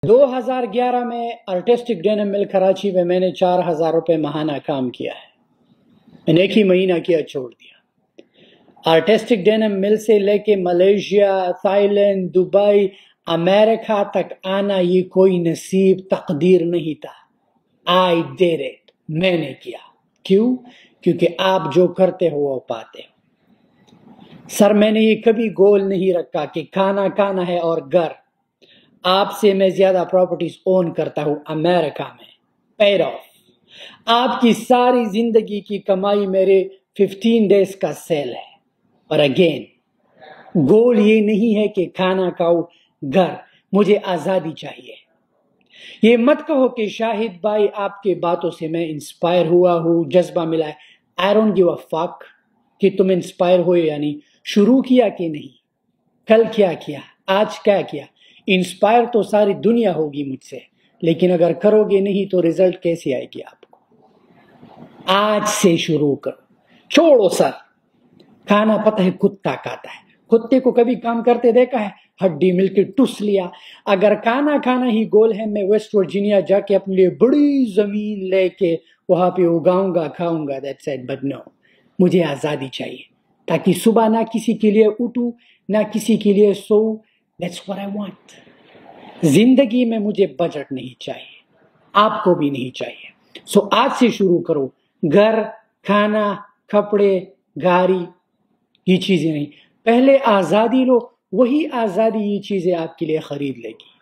2011 میں artistic denim مل کراچی میں نے 4000 روپے ماہانہ کام کیا ہے۔ میں نے ایک ہی مہینہ کیا، چھوڑ دیا۔ آرٹسٹک ڈینم مل سے لے کے ملیشیا، تھائی لینڈ، دبئی، امریکہ تک آنا یہ کوئی نصیب تقدیر نہیں تھا۔ I did it، میں نے کیا۔ کیوں؟ کیونکہ آپ جو کرتے ہو وہ پاتے ہو۔ سر میں نے یہ کبھی گول نہیں رکھا کہ کھانا ہے اور گھر۔ آپ سے میں زیادہ پراپرٹیز اون کرتا ہوں امریکہ میں۔ paid off۔ آپ کی ساری زندگی کی کمائی میرے 15 ڈیز کا سیل ہے۔ اور اگین گول یہ نہیں ہے کہ کھانا کھاؤ، گھر۔ مجھے آزادی چاہیے۔ یہ مت کہو کہ شاہد بھائی آپ کے باتوں سے میں انسپائر ہوا ہوں، جذبہ ملا ہے۔ I don't give a fuck کہ تم انسپائر ہوئے یعنی شروع کیا کہ نہیں، کل کیا کیا، آج کیا کیا۔ انسپائر تو ساری دنیا ہوگی مجھ سے، لیکن اگر کرو گے نہیں تو رزلٹ کیسے آئے گی آپ کو؟ آج سے شروع کرو، چھوڑو سر۔ کھانا پتہ ہے کتا کھاتا ہے، کتے کو کبھی کام کرتے دیکھا ہے؟ ہڈی مل کے ٹس لیا۔ اگر کھانا ہی گول ہے، میں ویسٹ ورجینیا جا کے اپنے لیے بڑی زمین لے کے وہاں پہ اگاؤں گا، کھاؤں گا، that's it، but no، مجھے آزادی چاہیے تاکہ صبح نہ کسی کے لیے اٹھوں نہ کسی کے لیے سوؤں۔ that's what I want۔ زندگی میں مجھے بجٹ نہیں چاہیے، آپ کو بھی نہیں چاہیے۔ سو آج سے شروع کرو۔ گھر، کھانا، کپڑے، گاڑی، یہ چیزیں نہیں۔ پہلے آزادی لو، وہی آزادی یہ چیزیں آپ کے لیے خرید لے گی۔